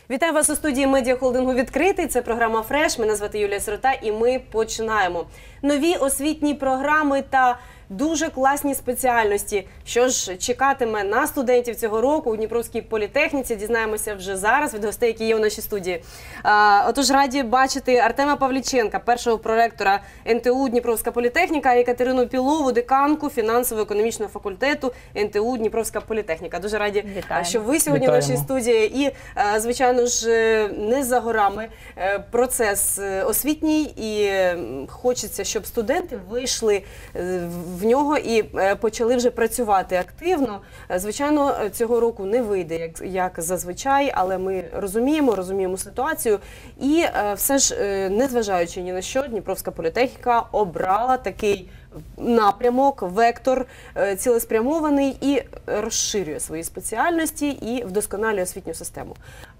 Вітаю вас у студії медіахолдингу «Відкритий». Це програма «Фреш». Мене звати Юлія Сирота і ми починаємо. Нові освітні програми та дуже класні спеціальності. Що ж чекатиме на студентів цього року у Дніпровській політехніці, дізнаємося вже зараз від гостей, які є у нашій студії. Отож, раді бачити Артема Павліченка, першого проректора НТУ Дніпровська політехніка, і Катерину Пілову, деканку фінансово-економічного факультету НТУ Дніпровська політехніка. Дуже раді, що ви сьогодні в нашій студії. І, звичайно ж, не за горами процес освітній, і хочеться, щоб студенти вийшли в нього і почали вже працювати активно. Звичайно, цього року не вийде, як зазвичай, але ми розуміємо ситуацію. І все ж, незважаючи ні на що, Дніпровська політехніка обрала такий напрямок, вектор цілеспрямований і розширює свої спеціальності і вдосконалює освітню систему,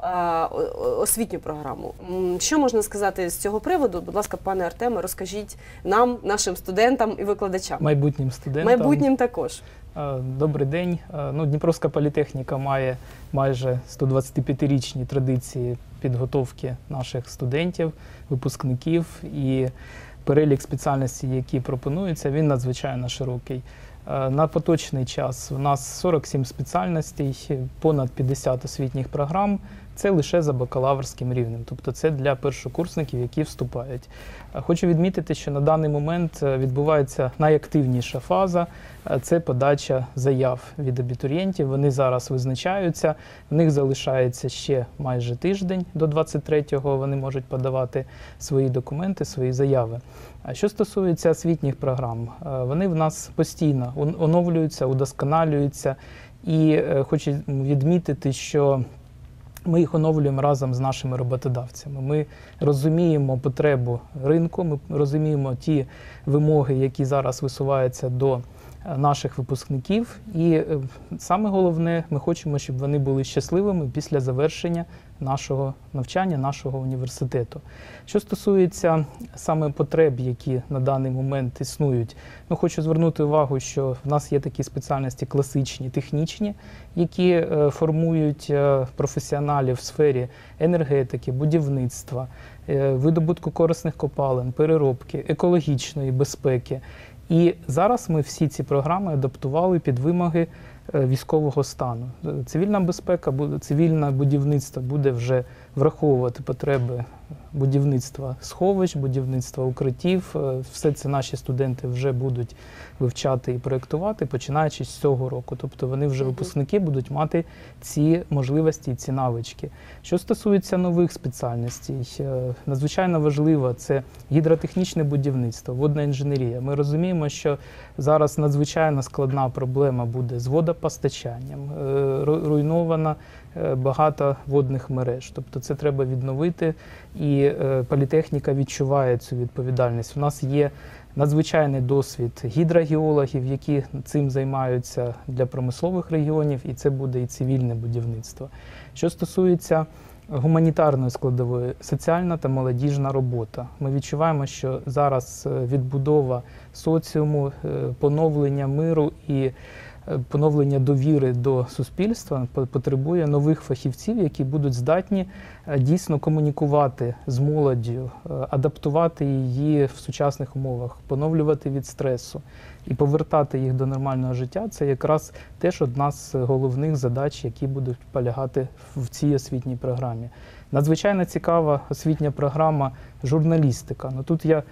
освітню програму. Що можна сказати з цього приводу? Будь ласка, пане Артеме, розкажіть нам, нашим студентам і викладачам. Майбутнім студентам. Майбутнім також. Добрий день. Дніпровська політехніка має майже 125-річні традиції підготовки наших студентів, випускників, і перелік спеціальностей, які пропонуються, він надзвичайно широкий. На поточний час у нас 47 спеціальностей, понад 50 освітніх програм. Це лише за бакалаврським рівнем, тобто це для першокурсників, які вступають. Хочу відмітити, що на даний момент відбувається найактивніша фаза – це подача заяв від абітурієнтів. Вони зараз визначаються, в них залишається ще майже тиждень, до 23-го вони можуть подавати свої документи, свої заяви. Що стосується освітніх програм, вони в нас постійно оновлюються, удосконалюються, і хочу відмітити, що ми їх оновлюємо разом з нашими роботодавцями. Ми розуміємо потребу ринку, ми розуміємо ті вимоги, які зараз висуваються до наших випускників. І саме головне, ми хочемо, щоб вони були щасливими після завершення нашого навчання, нашого університету. Що стосується саме потреб, які на даний момент існують, хочу звернути увагу, що в нас є такі спеціальності класичні, технічні, які формують професіоналів в сфері енергетики, будівництва, видобутку корисних копалин, переробки, екологічної безпеки. І зараз ми всі ці програми адаптували під вимоги військового стану. Цивільна безпека, цивільне будівництво буде вже враховувати потреби будівництва сховищ, будівництва укриттів. Все це наші студенти вже будуть вивчати і проєктувати, починаючи з цього року. Тобто вони вже, випускники, будуть мати ці можливості і ці навички. Що стосується нових спеціальностей, надзвичайно важливо – це гідротехнічне будівництво, водна інженерія. Ми розуміємо, що зараз надзвичайно складна проблема буде з водопостачанням, руйнована багато водних мереж. Тобто це треба відновити, і політехніка відчуває цю відповідальність. У нас є надзвичайний досвід гідрогеологів, які цим займаються для промислових регіонів, і це буде і цивільне будівництво. Що стосується гуманітарної складової, соціальна та молодіжна робота. Ми відчуваємо, що зараз відбудова соціуму, поновлення миру і поновлення довіри до суспільства потребує нових фахівців, які будуть здатні дійсно комунікувати з молоддю, адаптувати її в сучасних умовах, поновлювати від стресу і повертати їх до нормального життя. Це якраз теж одна з головних задач, які будуть полягати в цій освітній програмі. Надзвичайно цікава освітня програма журналістика. Тут я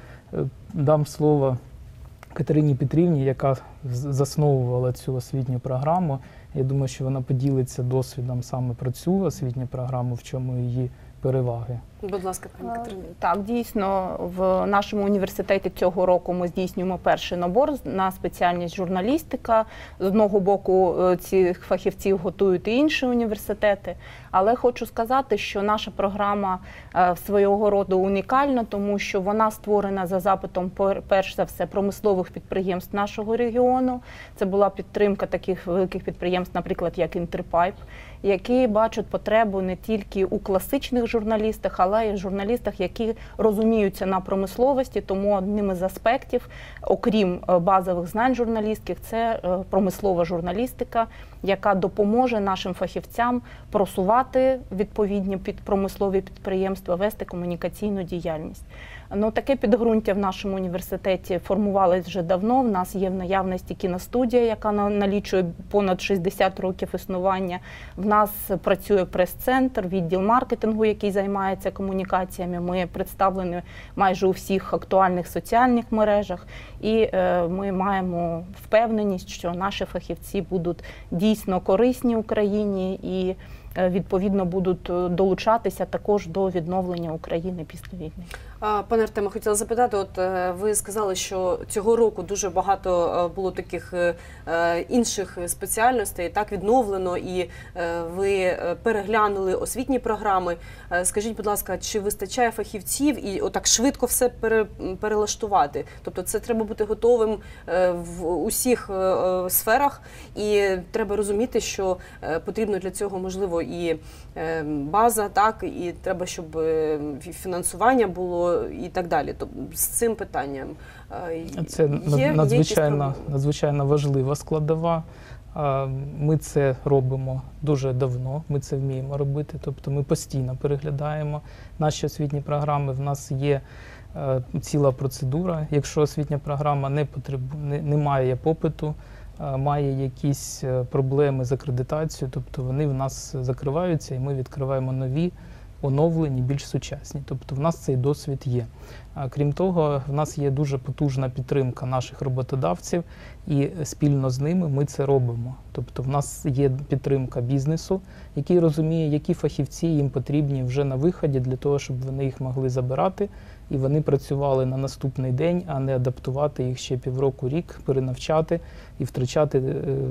дам слово Катерині Петрівні, яка засновувала цю освітню програму. Я думаю, що вона поділиться досвідом саме про цю освітню програму, в чому її переваги. Будь ласка, пані Катерина. Так, дійсно, в нашому університеті цього року ми здійснюємо перший набор на спеціальність журналістика. З одного боку, цих фахівців готують і інші університети, але хочу сказати, що наша програма свого роду унікальна, тому що вона створена за запитом, перш за все, промислових підприємств нашого регіону. Це була підтримка таких великих підприємств, наприклад, як Інтерпайп, які бачать потребу не тільки у класичних журналістах, але й журналістах, які розуміються на промисловості. Тому одним із аспектів, окрім базових знань журналістських, це промислова журналістика. яка допоможе нашим фахівцям просувати відповідні промислові підприємства, вести комунікаційну діяльність. Ну, таке підґрунтя в нашому університеті формувалось вже давно. В нас є в наявності кіностудія, яка налічує понад 60 років існування. В нас працює прес-центр, відділ маркетингу, який займається комунікаціями. Ми представлені майже у всіх актуальних соціальних мережах. І ми маємо впевненість, що наші фахівці будуть дійсно корисні Україні і відповідно будуть долучатися також до відновлення України після війни. Пане Артеме, хотіла запитати, от ви сказали, що цього року дуже багато було таких інших спеціальностей, так відновлено, і ви переглянули освітні програми. Скажіть, будь ласка, чи вистачає фахівців і отак швидко все перелаштувати? Тобто це треба бути готовим в усіх сферах, і треба розуміти, що потрібно для цього, можливо, і база, так, і треба, щоб фінансування було і так далі. Тобто з цим питанням це надзвичайно важлива складова. Ми це робимо дуже давно, ми це вміємо робити, тобто ми постійно переглядаємо наші освітні програми. В нас є ціла процедура. Якщо освітня програма не має попиту, має якісь проблеми з акредитацією, тобто вони в нас закриваються і ми відкриваємо нові, оновлені, більш сучасні. Тобто в нас цей досвід є. Крім того, в нас є дуже потужна підтримка наших роботодавців, і спільно з ними ми це робимо. Тобто в нас є підтримка бізнесу, який розуміє, які фахівці їм потрібні вже на виході для того, щоб вони їх могли забирати, і вони працювали на наступний день, а не адаптувати їх ще півроку, рік, перенавчати і втрачати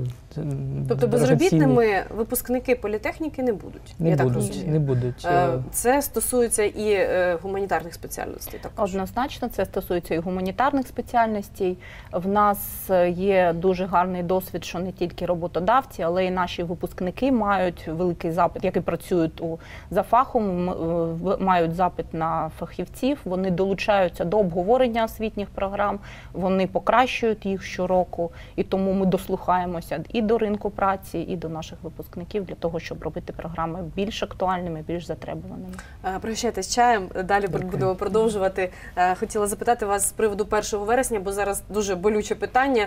Тобто безробітними випускники політехніки не будуть? Не будуть. Це стосується і гуманітарних спеціальностей також? Однозначно, це стосується і гуманітарних спеціальностей. В нас є дуже гарний досвід, що не тільки роботодавці, але й наші випускники мають великий запит, які працюють за фахом, мають запит на фахівців, вони долучаються до обговорення освітніх програм, вони покращують їх щороку, і тому ми дослухаємося і до ринку праці, і до наших випускників для того, щоб робити програми більш актуальними, більш затребуваними. Пригощайтесь чаєм, далі будемо продовжувати. Хотіла запитати вас з приводу 1 вересня, бо зараз дуже болюче питання,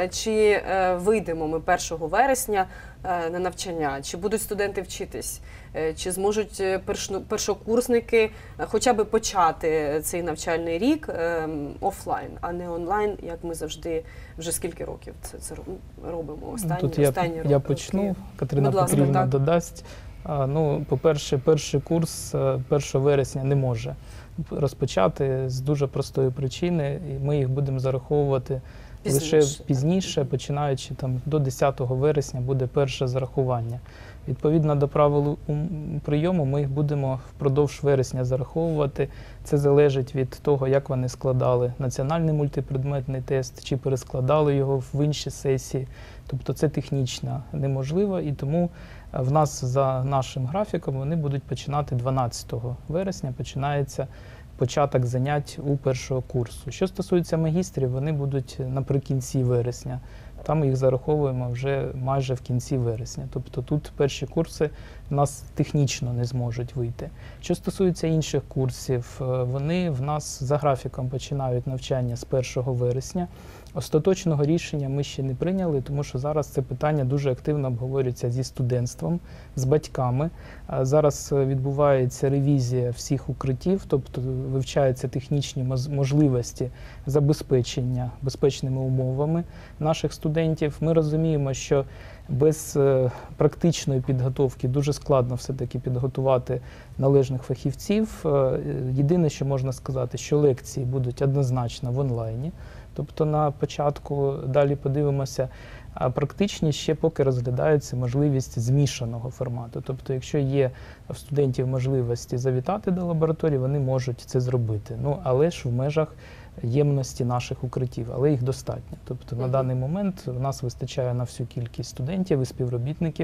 чи вийдемо ми 1 вересня на навчання, чи будуть студенти вчитись, чи зможуть першокурсники хоча б почати цей навчальний рік офлайн, а не онлайн, як ми завжди вже скільки років це робимо, останні роки. Я почну, Катерина Петрівна додасть. По-перше, перший курс 1 вересня не може розпочати з дуже простої причини, і ми їх будемо зараховувати лише пізніше, починаючи до 10 вересня буде перше зарахування. Відповідно до правил прийому ми їх будемо впродовж вересня зараховувати. Це залежить від того, як вони складали національний мультипредметний тест, чи перескладали його в інші сесії. Тобто це технічно неможливо, і тому в нас за нашим графіком вони будуть починати 12 вересня, починається початок занять у першого курсу. Що стосується магістрів, вони будуть наприкінці вересня. Там їх зараховуємо вже майже в кінці вересня. Тобто тут перші курси в нас технічно не зможуть вийти. Що стосується інших курсів, вони в нас за графіком починають навчання з 1 вересня. Остаточного рішення ми ще не прийняли, тому що зараз це питання дуже активно обговорюється зі студентством, з батьками. Зараз відбувається ревізія всіх укриттів, тобто вивчаються технічні можливості забезпечення безпечними умовами наших студентів. Ми розуміємо, що без практичної підготовки дуже складно все-таки підготувати належних фахівців. Єдине, що можна сказати, що лекції будуть однозначно в онлайні. Тобто на початку, далі подивимося, а практичні ще поки розглядається можливість змішаного формату. Тобто, якщо є в студентів можливості завітати до лабораторії, вони можуть це зробити. Але ж в межах ємності наших укриттів, але їх достатньо. Тобто на даний момент в нас вистачає на всю кількість студентів і співробітників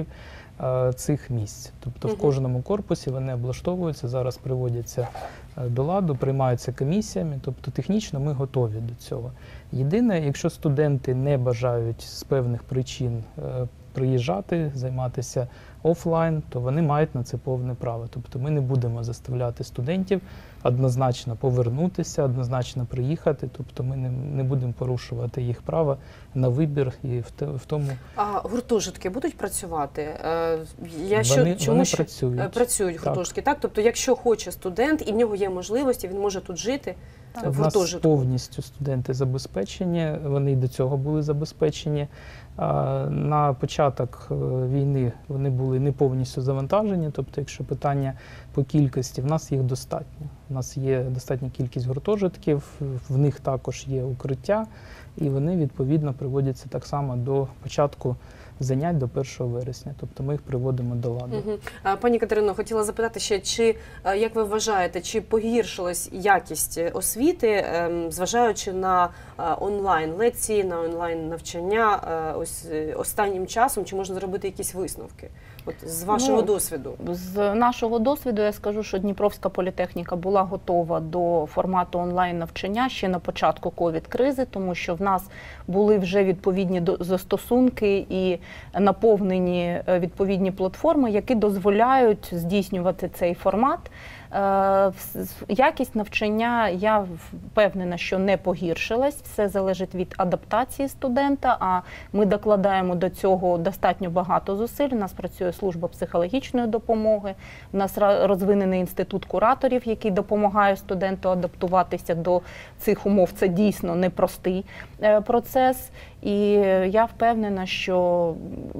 цих місць. Тобто в кожному корпусі вони облаштовуються, зараз приводяться до ладу, приймаються комісіями, тобто технічно ми готові до цього. Єдине, якщо студенти не бажають з певних причин приїжджати, займатися офлайн, то вони мають на це повне право. Тобто ми не будемо заставляти студентів однозначно повернутися, однозначно приїхати, тобто ми не будемо порушувати їх право на вибір і в тому... А гуртожитки будуть працювати? Вони працюють. Працюють гуртожитки, так? Тобто якщо хоче студент і в нього є можливості, він може тут жити? В нас повністю студенти забезпечені, вони і до цього були забезпечені. На початок війни вони були не повністю завантажені, тобто якщо питання по кількості, в нас їх достатньо. У нас є достатня кількість гуртожитків, в них також є укриття, і вони відповідно приводяться так само до початку занять до 1 вересня, тобто ми їх приводимо до ладу. Пані Катерино, хотіла запитати ще, чи, як ви вважаєте, чи погіршилась якість освіти, зважаючи на онлайн-лекції, на онлайн-навчання ось останнім часом, чи можна зробити якісь висновки? От з вашого досвіду. З нашого досвіду я скажу, що Дніпровська політехніка була готова до формату онлайн-навчання ще на початку ковід-кризи, тому що в нас були вже відповідні застосунки і наповнені відповідні платформи, які дозволяють здійснювати цей формат. Якість навчання, я впевнена, що не погіршилась, все залежить від адаптації студента, а ми докладаємо до цього достатньо багато зусиль. У нас працює служба психологічної допомоги, у нас розвинений інститут кураторів, який допомагає студенту адаптуватися до цих умов. Це дійсно непростий процес. І я впевнена, що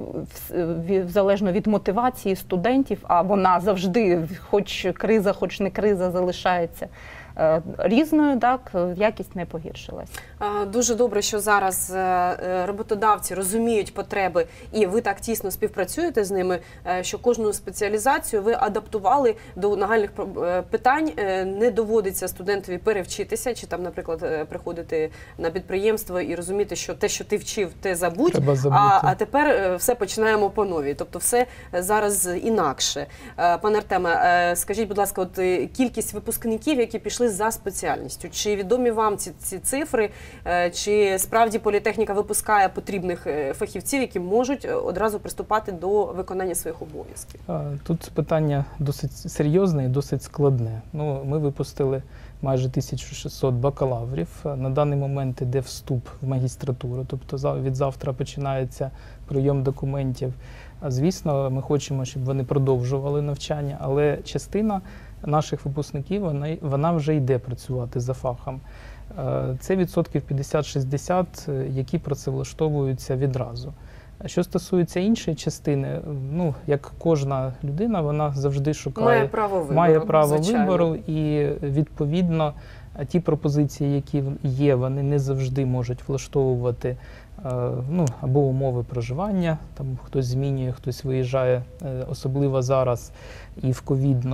залежно від мотивації студентів, а вона завжди, хоч криза, хоч не криза, залишається різною, так, якість не погіршилась. Дуже добре, що зараз роботодавці розуміють потреби, і ви так тісно співпрацюєте з ними, що кожну спеціалізацію ви адаптували до нагальних питань. Не доводиться студентові перевчитися, чи там, наприклад, приходити на підприємство і розуміти, що те, що ти вчив, те забудь, а тепер все починаємо по новій. Тобто все зараз інакше. Пане Артеме, скажіть, будь ласка, от кількість випускників, які пішли за спеціальністю, чи відомі вам ці цифри, чи справді політехніка випускає потрібних фахівців, які можуть одразу приступати до виконання своїх обов'язків? Тут питання досить серйозне і досить складне. Ми випустили майже 1600 бакалаврів. На даний момент іде вступ в магістратуру, тобто від завтра починається прийом документів. Звісно, ми хочемо, щоб вони продовжували навчання, але частина наших випускників, вона вже йде працювати за фахом. Це відсотків 50-60, які працевлаштовуються відразу. Що стосується іншої частини, як кожна людина, вона завжди шукає, має право вибору, і відповідно ті пропозиції, які є, вони не завжди можуть влаштовувати або умови проживання, там хтось змінює, хтось виїжджає, особливо зараз і в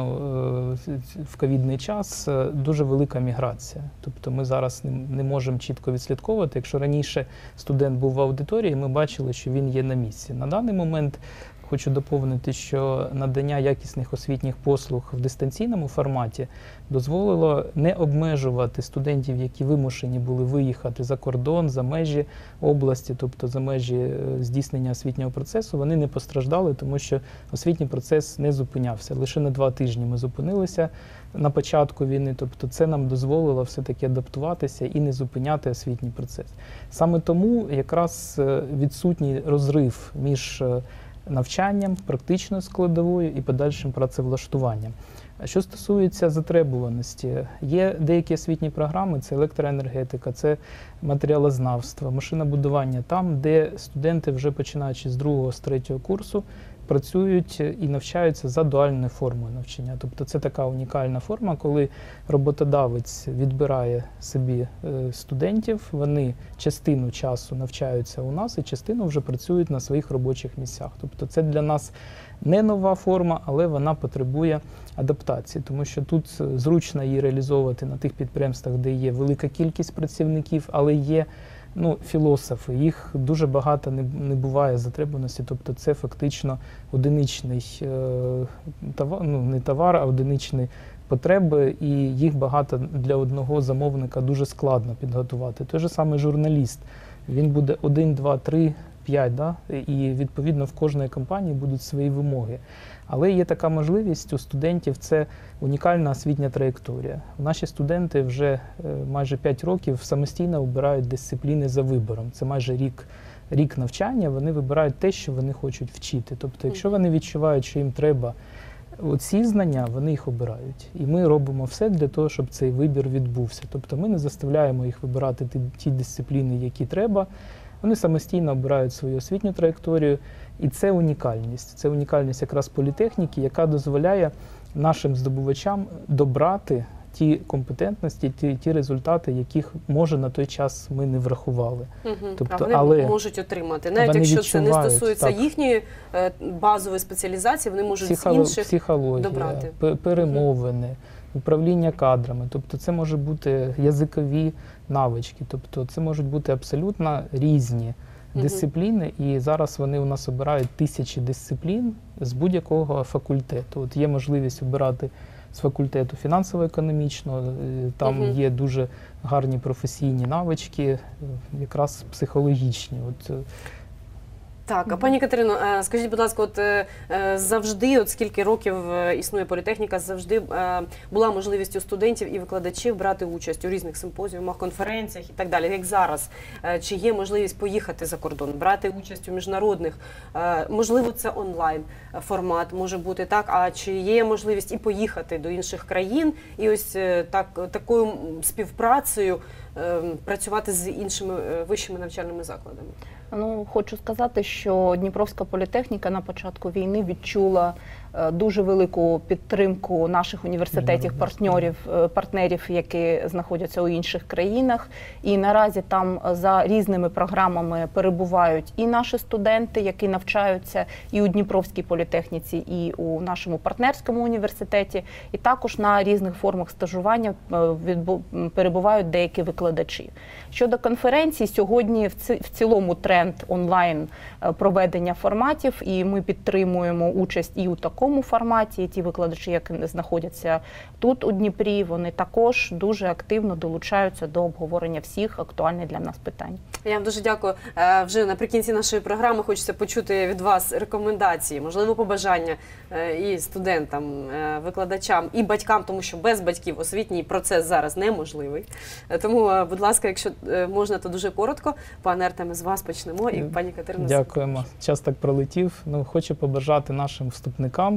ковідний час дуже велика міграція. Тобто ми зараз не можемо чітко відслідковувати. Якщо раніше студент був в аудиторії, ми бачили, що він є на місці. На даний момент хочу доповнити, що надання якісних освітніх послуг в дистанційному форматі дозволило не обмежувати студентів, які вимушені були виїхати за кордон, за межі області, тобто за межі здійснення освітнього процесу. Вони не постраждали, тому що освітній процес не зупинявся. Лише на 2 тижні ми зупинилися на початку війни, тобто це нам дозволило все-таки адаптуватися і не зупиняти освітній процес. Саме тому якраз відсутній розрив між навчанням, практичною складовою і подальшим працевлаштуванням. Що стосується затребуваності, є деякі освітні програми, це електроенергетика, це матеріалознавство, машинобудування, там, де студенти вже починаючи з 2-го, з 3-го курсу працюють і навчаються за дуальною формою навчання. Тобто це така унікальна форма, коли роботодавець відбирає собі студентів, вони частину часу навчаються у нас і частину вже працюють на своїх робочих місцях. Тобто це для нас не нова форма, але вона потребує адаптації, тому що тут зручно її реалізовувати на тих підприємствах, де є велика кількість працівників, але є філософи, їх дуже багато не буває затребуваності, тобто це фактично одиничний товар, не товар, а одиничні потреби, і їх багато для одного замовника дуже складно підготувати. Той же самий журналіст, він буде 1, 2, 3 5, да? І відповідно в кожної компанії будуть свої вимоги. Але є така можливість у студентів, це унікальна освітня траєкторія. Наші студенти вже майже 5 років самостійно обирають дисципліни за вибором. Це майже рік навчання, вони вибирають те, що вони хочуть вчити. Тобто, якщо вони відчувають, що їм треба оці знання, вони їх обирають. І ми робимо все для того, щоб цей вибір відбувся. Тобто ми не заставляємо їх вибирати ті дисципліни, які треба. Вони самостійно обирають свою освітню траєкторію. І це унікальність. Це унікальність якраз політехніки, яка дозволяє нашим здобувачам добрати ті компетентності, ті результати, яких, може, на той час ми не врахували. Тобто, а вони можуть отримати. Навіть якщо це не стосується їхньої базової спеціалізації, вони можуть з інших добрати. Перемовини, управління кадрами. Тобто це може бути язикові навички. Тобто це можуть бути абсолютно різні дисципліни, і зараз вони у нас обирають тисячі дисциплін з будь-якого факультету. От є можливість обирати з факультету фінансово-економічного, там є дуже гарні професійні навички, якраз психологічні. Так, а пані Катерино, скажіть, будь ласка, завжди, скільки років існує політехніка, завжди була можливість у студентів і викладачів брати участь у різних симпозіумах, конференціях і так далі, як зараз? Чи є можливість поїхати за кордон, брати участь у міжнародних, можливо, це онлайн формат може бути, так? А чи є можливість і поїхати до інших країн, і ось такою співпрацею працювати з іншими вищими навчальними закладами? Ну, хочу сказати, що Дніпровська політехніка на початку війни відчула дуже велику підтримку наших університетів, партнерів, які знаходяться у інших країнах. І наразі там за різними програмами перебувають і наші студенти, які навчаються і у Дніпровській політехніці, і у нашому партнерському університеті. І також на різних формах стажування перебувають деякі викладачі. Щодо конференцій, сьогодні в цілому тренд онлайн проведення форматів, і ми підтримуємо участь і у такому форматі. І ті викладачі, які знаходяться тут у Дніпрі, вони також дуже активно долучаються до обговорення всіх актуальних для нас питань. Я вам дуже дякую. Вже наприкінці нашої програми хочеться почути від вас рекомендації, можливо, побажання і студентам, викладачам, і батькам, тому що без батьків освітній процес зараз неможливий. Тому, будь ласка, якщо можна, то дуже коротко. Пане Артеме, з вас почнемо, і пані Катерина. Дякуємо. Час так пролетів. Хочу побажати нашим вступникам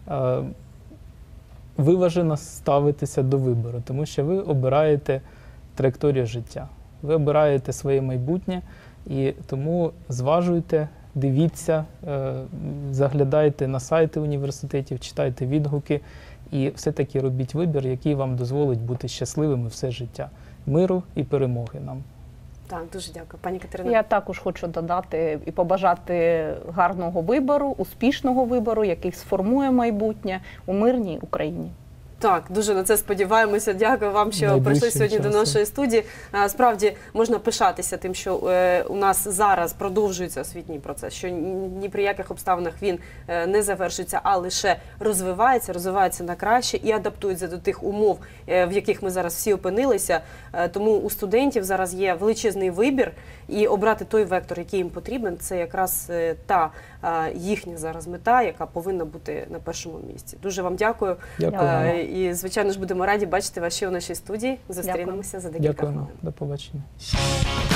виважено ставитися до вибору, тому що ви обираєте траєкторію життя. Ви обираєте своє майбутнє, і тому зважуйте, дивіться, заглядайте на сайти університетів, читайте відгуки і все-таки робіть вибір, який вам дозволить бути щасливими все життя. Миру і перемоги нам. Так, дуже дякую. Пані Катерина. Я також хочу додати і побажати гарного вибору, успішного вибору, який сформує майбутнє у мирній Україні. Так, дуже на це сподіваємося. Дякую вам, що прийшли сьогодні до нашої студії. Справді, можна пишатися тим, що у нас зараз продовжується освітній процес, що ні при яких обставинах він не завершується, а лише розвивається на краще і адаптується до тих умов, в яких ми зараз всі опинилися. Тому у студентів зараз є величезний вибір, і обрати той вектор, який їм потрібен, це якраз та їхня зараз мета, яка повинна бути на першому місці. Дуже вам дякую. Дякую. І, звичайно ж, будемо раді бачити вас ще у нашій студії. Зустрінемося за декілька хвилин. Дякуємо. До побачення.